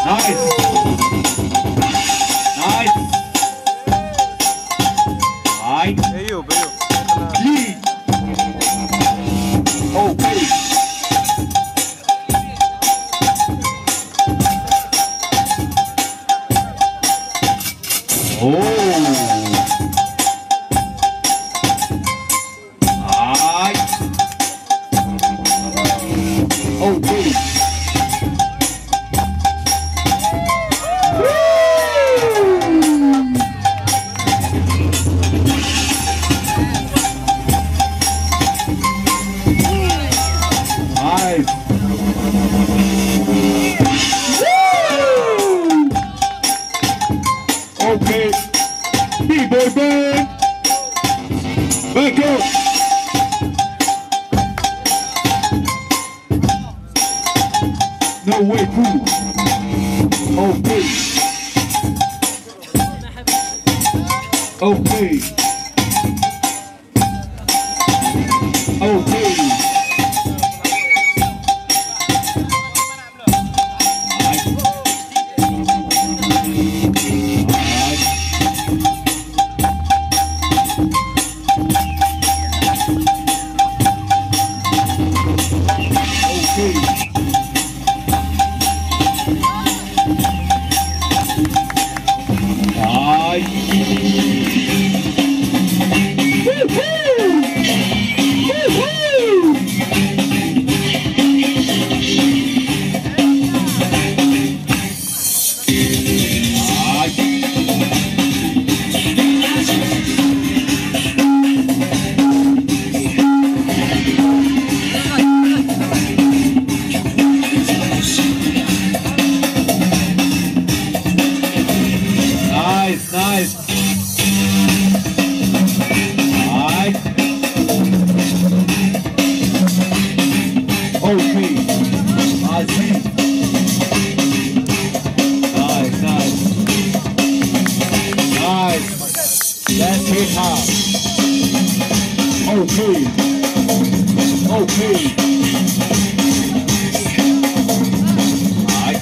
Nice. Nice. Nice. ايوب Lead. Okay. Oh. Nice. Okay. Nice. Okay. B-boy bang. Back up. No way, fool. Okay. Okay. Okay. Nice. Nice. Okay. I see. Nice, nice. Nice. That's hip hop. Okay. Okay. Nice.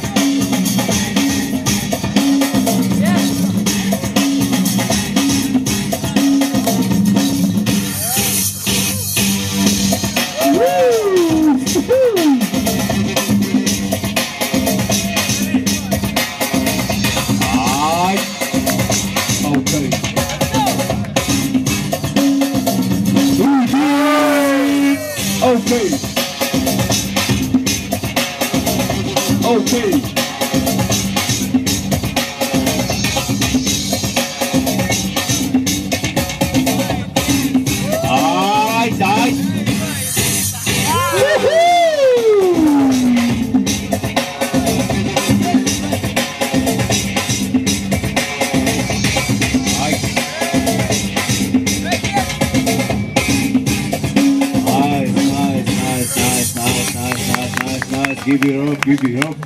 Okay. Okay. Nice. Nice. Give it up.